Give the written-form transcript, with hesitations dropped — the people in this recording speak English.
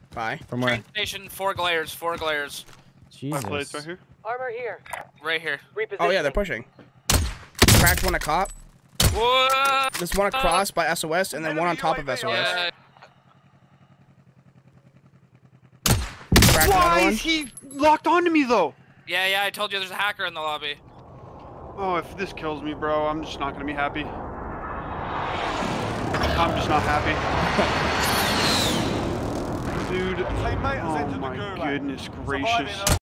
Bye. From where? Train station, 4 glares, 4 glares. My plate's right Jesus. here. Armor here. Right here. Oh yeah, they're pushing. Cracked one at cop. What? There's one across by SOS, and then one on top of SOS. Yeah. Cracked another Why one. is he locked onto me though? Yeah, I told you there's a hacker in the lobby. Oh, if this kills me, bro, I'm just not gonna be happy. I'm just not happy. Dude, oh my goodness gracious.